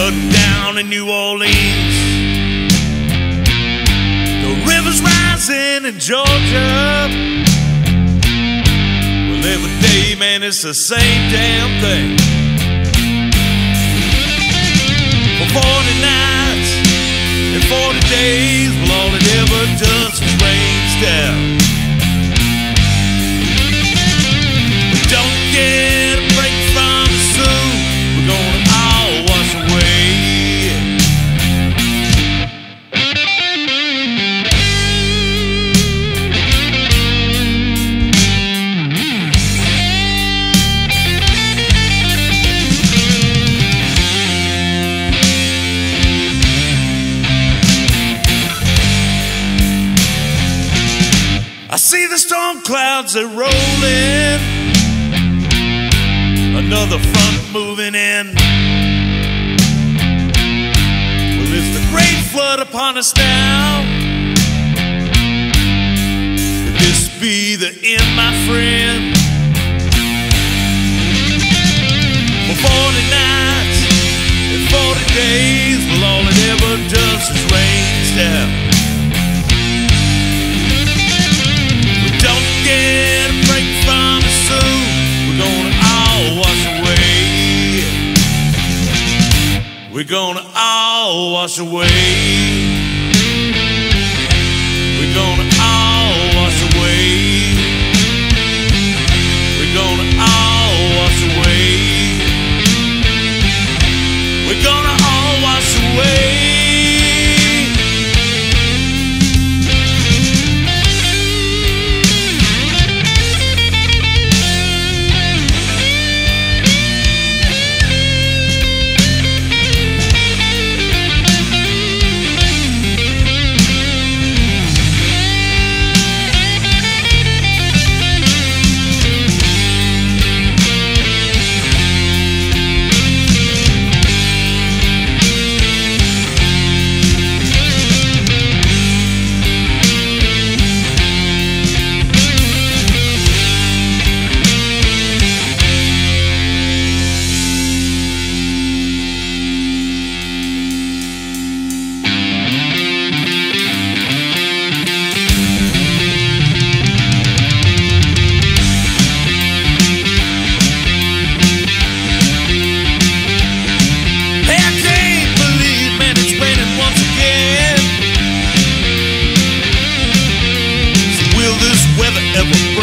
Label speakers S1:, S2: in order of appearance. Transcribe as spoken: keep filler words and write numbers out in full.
S1: flooding down in New Orleans. The river's rising in Georgia. Well, every day, man, it's the same damn thing. For forty nights and forty days, well, all it ever does is rains down. We don't get a break from it soon. We're gonna all wash away. I see the storm clouds are rolling, another front moving in. Well, it's the great flood upon us now. Could this be the end, my friend? For forty nights and forty days, well, all it ever does is rains down. Don't get a break from it soon. We're gonna all wash away. We're gonna all wash away. We're gonna all wash away. We're gonna all wash away. We're gonna all wash away. Ever